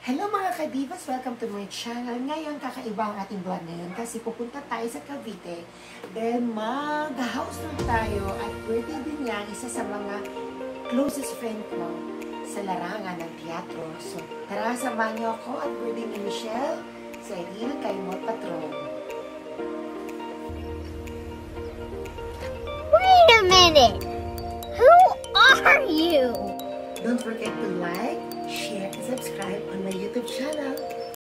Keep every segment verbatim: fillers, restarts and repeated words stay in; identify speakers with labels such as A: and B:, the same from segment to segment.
A: Hello mga kadivas! Welcome to my channel. Ngayon, kakaiba ang ating vlog ngayon kasi pupunta tayo sa Cavite dahil mag-house tour tayo at birthday din niya isa sa mga closest friend ko sa larangan ng teatro. So, tara, samahan niyo ako at birthday ni Michelle sa Che Caimol, Patron.
B: Wait a minute! Who are you?
A: Don't forget to like, share, and subscribe on my YouTube channel.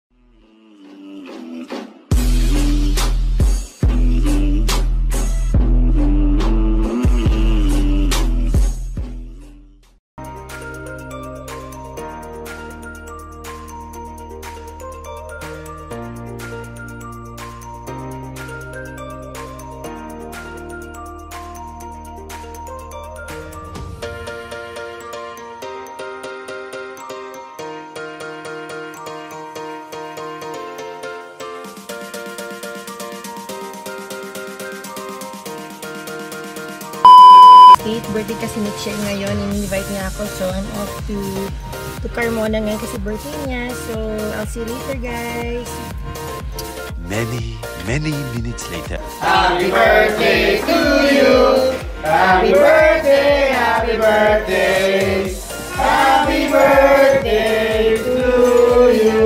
A: Birthday kasi ni Che ngayon, in-invite niya ako, so I'm off to to Carmona ngayon kasi birthday niya, so I'll see you later guys.
C: Many, many minutes later.
D: Happy birthday to you! Happy birthday, happy birthday! Happy birthday to you!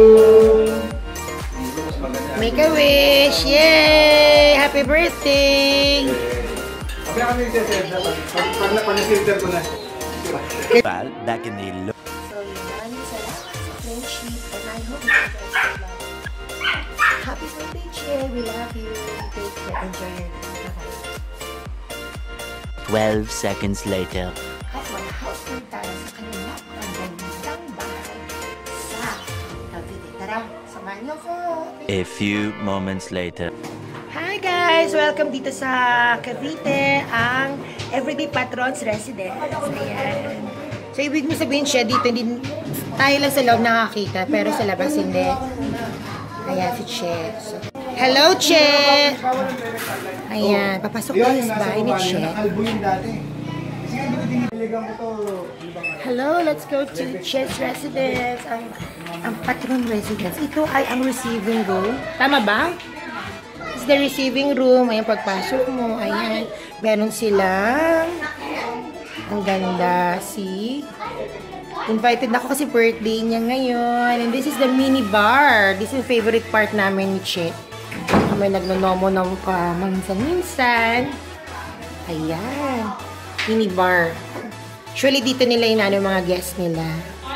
A: Make a wish! Yay! Happy birthday!
D: Abya kami yung pag napag-filter ko na.
C: Well, back in the low.
A: So, maraming salamat sa friendship and I hope you guys will love it. Happy birthday, Che! We love you. Take care. Enjoy your day.
C: Twelve seconds later.
A: At mag-house tour tayo sa kanila ang gandang bahay sa Cavite. Tara, samahan niyo ko.
C: A few moments later.
A: Hi guys! Welcome dito sa Cavite, ang Everyday Patron's Residence. Ayan. So, ibig mo sabihin siya dito, hindi, tayo lang sa loob nakakita, pero sa labas hindi. Ayan, si Che. So, hello, Che! Ayan, papasok tayo sa bahay ni Che. Hello, let's go to Che's Residence, ang, ang Patron Residence. Ito ay ang receiving room. Tama ba? The receiving room, ayan, pagpasok mo, ayan, meron silang, ang ganda, see? Invited na ako kasi birthday niya ngayon, and this is the mini bar. This is the favorite part namin ni Che. Kami nagnonomo ng pa minsan-minsan. Ayan, mini bar. Actually, dito nila inano yung mga guests nila.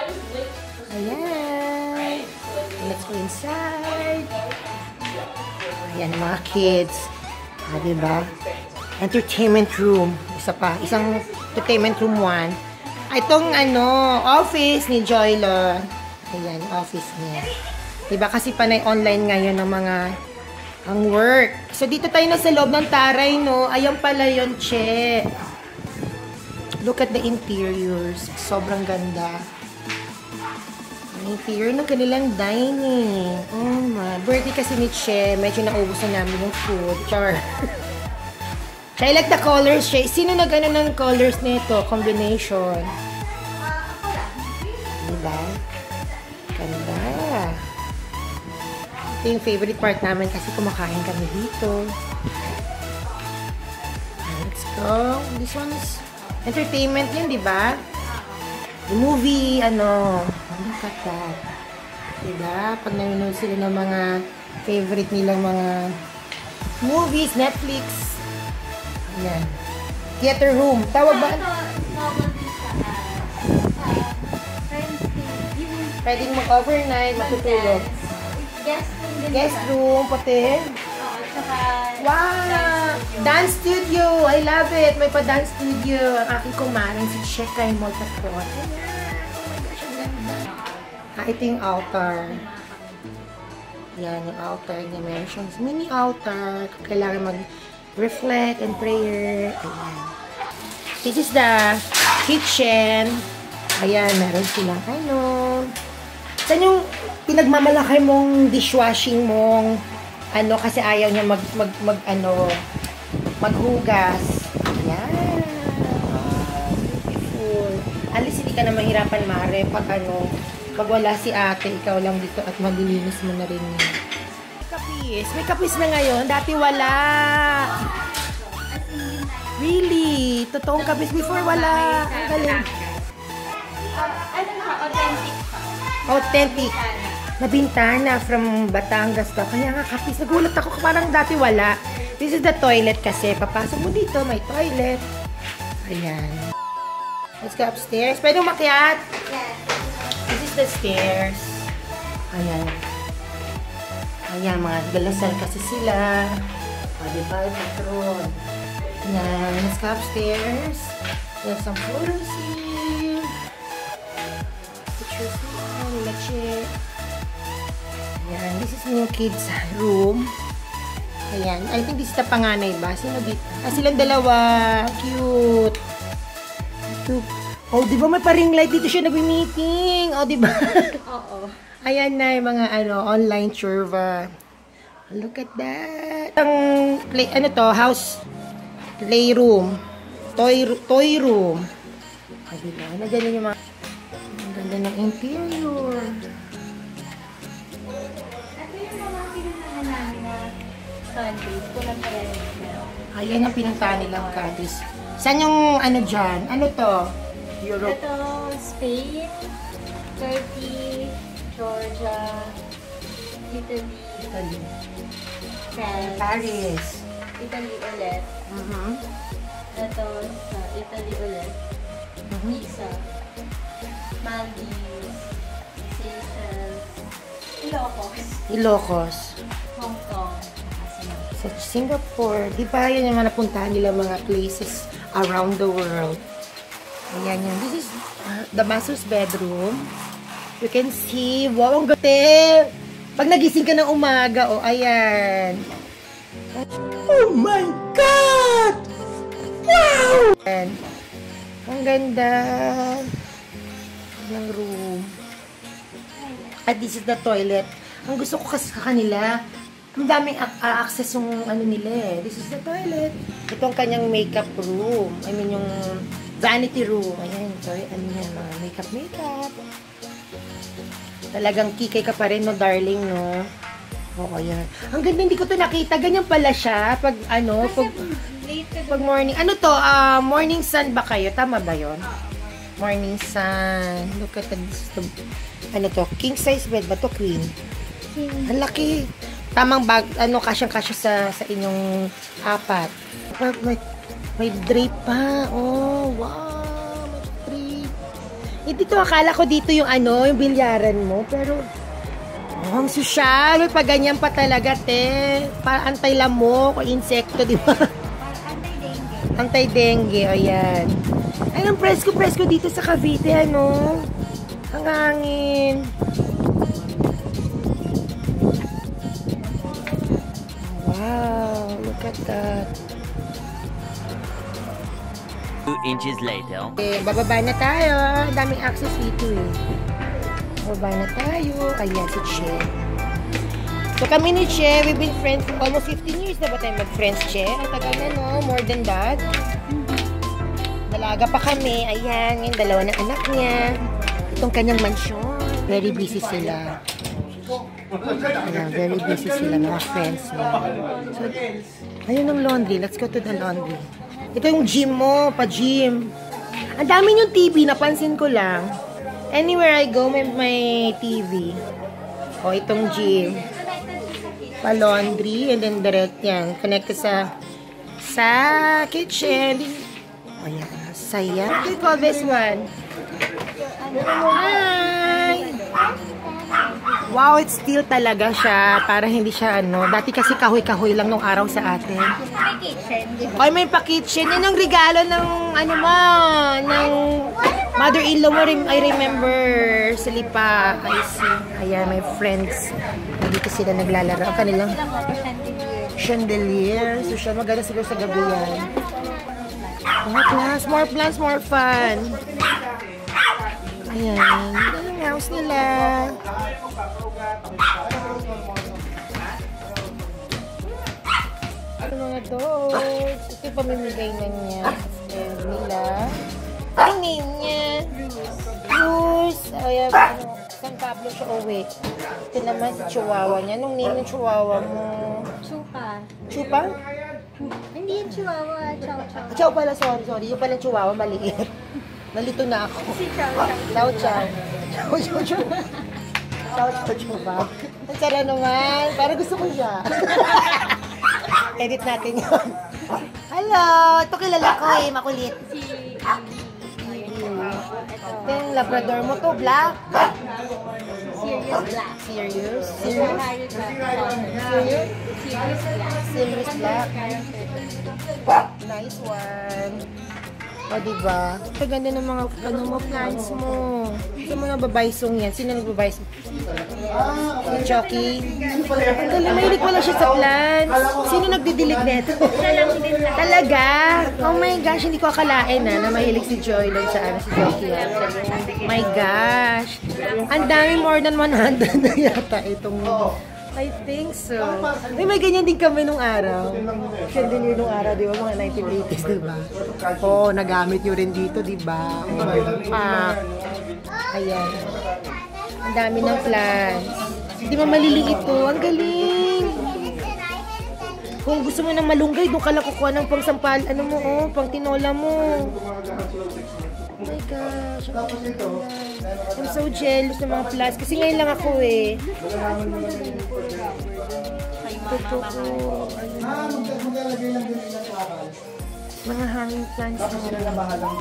A: Ayan, let's go inside. Yan ang mga kids. Ah, diba? Entertainment room. Isa pa. Isang entertainment room one. Itong ano, office ni Joylo. Ayan, office niya. Diba? Kasi panay online ngayon ng mga ang work. So, dito tayo na sa loob ng taray, no? Ayan pala yun, Che. Look at the interiors. Sobrang ganda. Interior ng kanilang dining. Oh my. Birthday kasi ni Che. Medyo naubos na namin yung food. Char. I like the colors, Che. Sino nag-ano ng colors nito? Combination. Diba? Ganda. Ito yung favorite part namin kasi kumakain kami dito. Let's go. This one is entertainment yun, diba? The movie, ano, look at that. Diba? Pag nanonood sila ng mga favorite nilang mga movies, Netflix. Ayan. Theater room. Tawag ba? Pwedeng mag-overnight, matutulog. Guest room, pati. Wow! Dance studio! I love it! May pa-dance studio. Ang aking kumarin, si Che Caimol Patron. Ayan! Oh my gosh, ang ganda. Ah, ito yung altar. Yan, yung altar niya. Meron siyang mini altar. Kailangan mag-reflect and prayer. Ayan. This is the kitchen. Ayan, meron silang ano. Saan yung pinagmamalaki mong dishwashing mong ano, kasi ayaw niya mag, mag, mag, ano, maghugas. Ayan. Beautiful. Alis, hindi ka na mahirapan, Mare, pag ano, Pag wala si ate, ikaw lang dito at malilinis mo na rin yun. May kapis. May kapis na ngayon. Dati wala. Really? Totoong kapis. Before wala. Ang galing.
B: Ano na, authentic pa.
A: Authentic. Nabintana from Batangas ka. Kaya nga kapis. Nagulat ako. Parang dati wala. This is the toilet kasi. Papasok mo dito. May toilet. Ayan. Let's go upstairs. Pwede umakyat?
B: Yes.
A: This is the stairs. Ayan. Ayan, mga galasal kasi sila. O, diba? Patron. Ayan. Let's go upstairs. There's some photos here. Pictures here. Nila Che. Ayan. This is new kids room. Ayan. I think this is the panganay ba? Sino dito? Ah, silang dalawa. Cute. Cute. Oh, di ba may pa-ring light dito siya nag-meeting? Oh, di ba?
B: Oo.
A: Ayan na yung mga ano, online churva. Look at that. Ang play, ano to, house playroom. Toy, toy room. Ah, di ba? Na ganyan yung mga, ang ganda ng interior.
B: Ito yung mga pinuntahan namin na countries. Kulang pa rin.
A: Ayan ang pinuntahan nilang countries. Saan yung ano dyan? Ano to? Europe.
B: Ito, Spain, Turkey, Georgia, Italy,
A: Italy.
B: France,
A: Paris.
B: Italy ulit.
A: Uh-huh.
B: Ito, sa Italy ulit. Pisa, Maldives, Seychelles, Ilocos,
A: Ilocos.
B: Hong Kong,
A: Sa Singapore. Di ba yan yung mga napuntahan nila mga places around the world. Ayan yan. This is uh, the master's bedroom. You can see. Wow, ang ganda. Pag nagising ka ng umaga, oh, ayan. Oh my God! Wow! Ayan. Ang ganda ng room. At this is the toilet. Ang gusto ko kasi sa kanila, ang daming access yung ano nila eh. This is the toilet. Ito ang kanyang makeup room. I mean yung vanity room. Ayan, sorry, ano yan, mga makeup, makeup. Talagang kikay ka pa rin, no, darling, no? Oo, ayan. Ang ganda, hindi ko to nakita. Ganyan pala siya. Pag, ano, pag, pag morning. Ano to? Uh, morning sun ba kayo? Tama ba yun? Morning sun. Look at this. Ano to? King size bed ba to? Queen. Ang laki. Tamang bag, ano, kasyang-kasya sa, sa inyong apat. May, may drape pa. Oh, wow. May drape. Eh, dito, akala ko dito yung ano, yung bilyaran mo. Pero, oh, ang sosyal. May paganyan pa talaga, te. Para anti-lamok o insekto, di ba?
B: anti-dengue.
A: Anti-dengue, o yan. Ay, ang presko-presko dito sa Cavite, ano. Ang hangin. Wow, look at that.
C: Two inches later.
A: Okay, bababa na tayo. Daming access dito eh. Bababa na tayo. Ayan si Che. So kami ni Che, we've been friends for almost fifteen years na ba tayo mag-friends, Che? Ang tagal na, no? More than that. Dalaga pa kami. Ayan, yung dalawa ng anak niya. Itong kanyang mansyon. Very busy sila. Ayan, very busy sila, mga friends mo. So, ayun ang laundry. Let's go to the laundry. Ito yung gym mo, pa-gym. Ang dami yung T V, napansin ko lang. Anywhere I go, may, may T V. O, itong gym. Pa-laundry, and then direct yan. Connected sa sa kitchen. Ayan, saya. What do you call this one? Hi! Wow, it's steel talaga siya. Para hindi siya, ano. Dati kasi kahoy-kahoy lang nung araw sa atin.
B: May kitchen.
A: Ay, may pa-kitchen. Yan ang regalo ng, ano mo, ng mother-in-law mo. I remember sa Lipa. I see. Ayan, my friends. Dito sila naglalaro. Ang kanilang chandelier. So, siya maganda siguro sa gabi yan. More plants, more plants, more fun. Ayan. Ito yung house nila. Ito mga dogs. Ito yung pamimigay na niya. Ayan nila. Ang name niya. Bruce. Ayan. Saan Pablo siya uwi. Ito naman si Chihuahua niya. Anong name ng Chihuahua mo?
B: Chupa.
A: Chupa?
B: Hindi yung chihuahua. Chow chow.
A: Chow pala, sorry, sorry. Yung pala Chihuahua, maliit. Nalito na ako.
B: Si chow chow.
A: Chow chow. Chow chow chow. Chow chow chow ba? Ang sarap naman. Parang gusto ko siya. Edit natin yun. Hello! Ito kilala ko eh, makulit.
B: Si
A: Ito yung Labrador mo to, black.
B: Serious Black.
A: Serious?
B: Serious?
A: Serious?
B: Serious? Serious Black.
A: Serious black. Nice one. O, diba? Ito ganda ng mga ano mo, plants mo. Ito mga babaysong yan. Sino nagbabays mo? Si Chucky. Ang galing, mahilig pala siya sa plants. Sino nagdidilig neto? Talaga? Oh my gosh, hindi ko akalain na na mahilig si Joy lang sa ano, si Chucky. My gosh. Ang dami, more than one hundred na yata itong I think so. Ay, may ganyan din kami nung araw. Siya din yun nung araw, di ba? Mga nineteen eighties, di ba? Oo, oh, nagamit nyo rin dito, di ba? Ah, ayan. Ang dami ng plants. Di ba maliliit to? Ang galing! Kung gusto mo ng malunggay, doon ka lang kukuha ng pang sampal, ano mo, oh, pang tinola mo. Oh my gosh. I'm so jealous ng mga plants. Kasi ngayon lang ako eh. Totoo ko. Mga hanging plants na.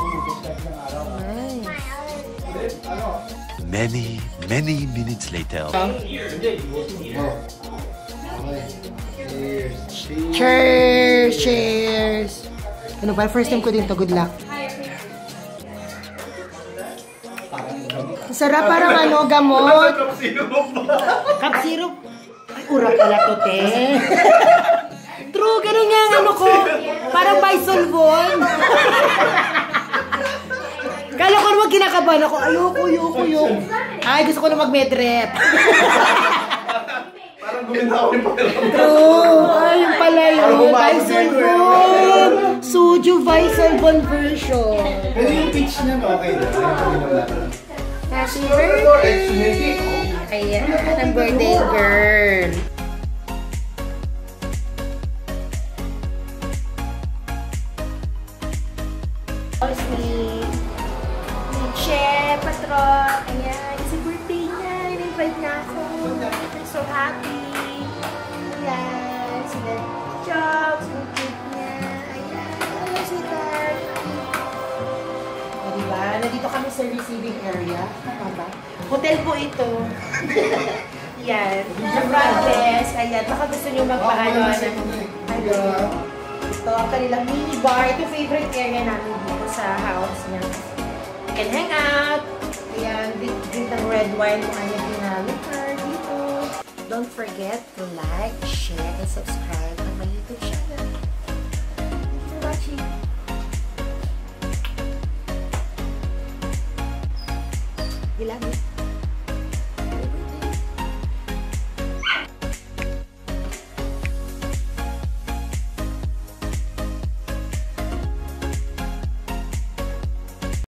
A: Nice.
C: Many, many minutes later.
A: Cheers! Cheers! Ano ba? First time ko din to. Good luck. Sarap, parang ano, gamot. Cup syrup. Cup syrup? Ay, ura pala to, te. True, ganun nga ang ano ko. Parang bisolvon. Kala ko naman kinakabahan ako. Ayoko, ayoko, ayoko. Ay, gusto ko na mag-medrep.
D: Parang gumindaw rin pala.
A: True. Ay, yung pala yun. Bisolvon. Suju bisolvon version.
D: Pero yung pitch niya, okay na.
A: Happy birthday! Ayan, ang birthday girl. Si Che, Patron. Ayan, si birthday niya. In-invite na ako. I'm so happy. Ayan, sila Jobs, yung cake niya. Ayan, hello, sweetheart. O, diba? Nandito kami sa receiving area. Tama ba? Hotel po ito. Yan. The front desk. Ayan. Baka gusto nyo magpaano na. Ano? Ito ang kanilang mini bar. Ito favorite area namin dito sa house niya. You can hang out. Ayan. Drink ng red wine kung ano yung na liquor dito. Don't forget to like, share, and subscribe on my YouTube.